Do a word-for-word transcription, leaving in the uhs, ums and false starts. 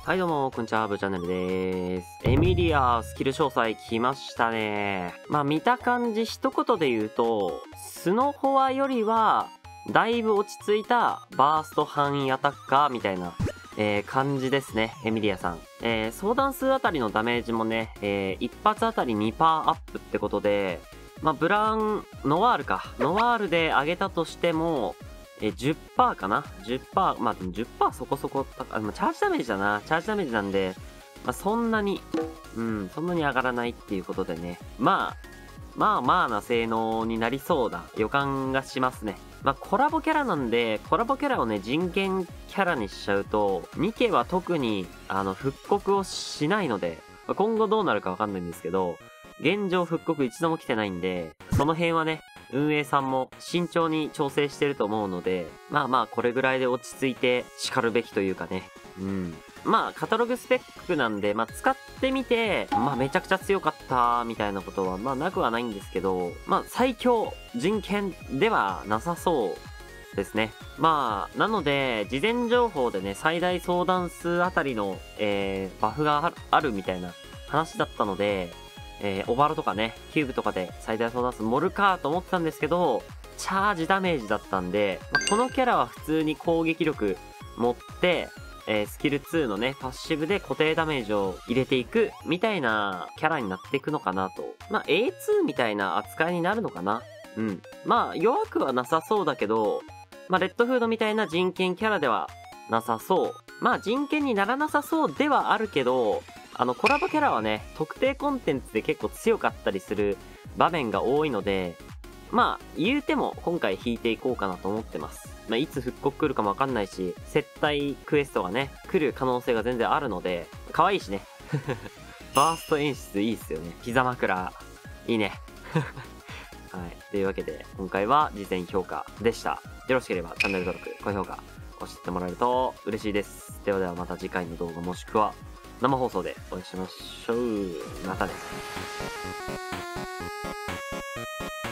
はいどうも、こんにちは、ブーチャンネルでーす。エミリアスキル詳細来ましたね。まあ見た感じ一言で言うと、スノホアよりは、だいぶ落ち着いたバースト範囲アタッカーみたいな、えー、感じですね、エミリアさん。えー、相談数あたりのダメージもね、えー、一発あたり にパーセント アップってことで、まあブラン、ノワールか。ノワールで上げたとしても、え、じゅっパーセント かな ?じゅっパーセント、まあでも じゅっパーセント そこそこ高、あ、でもチャージダメージだな。チャージダメージなんで、まあそんなに、うん、そんなに上がらないっていうことでね。まあ、まあまあな性能になりそうな予感がしますね。まあコラボキャラなんで、コラボキャラをね、人権キャラにしちゃうと、ニケは特に、あの、復刻をしないので、今後どうなるかわかんないんですけど、現状復刻一度も来てないんで、その辺はね、運営さんも慎重に調整してると思うので、まあまあこれぐらいで落ち着いて叱るべきというかね。うん。まあカタログスペックなんで、まあ使ってみて、まあめちゃくちゃ強かったみたいなことはまあなくはないんですけど、まあ最強人権ではなさそうですね。まあ、なので、事前情報でね、最大相談数あたりの、えー、バフがあるみたいな話だったので、えー、オバロとかね、キューブとかで最大相談数盛るかと思ってたんですけど、チャージダメージだったんで、まあ、このキャラは普通に攻撃力持って、えー、スキルツーのね、パッシブで固定ダメージを入れていく、みたいなキャラになっていくのかなと。まあ、エーツー みたいな扱いになるのかな。うん。まあ、弱くはなさそうだけど、まあ、レッドフードみたいな人権キャラではなさそう。まあ、人権にならなさそうではあるけど、あの、コラボキャラはね、特定コンテンツで結構強かったりする場面が多いので、まあ、言うても今回引いていこうかなと思ってます。まあ、いつ復刻来るかもわかんないし、接待クエストがね、来る可能性が全然あるので、可愛いしね。バースト演出いいっすよね。膝枕、いいね。はい。というわけで、今回は事前評価でした。よろしければチャンネル登録、高評価、押してもらえると嬉しいです。ではではまた次回の動画もしくは、生放送でお会いしましょう。またね。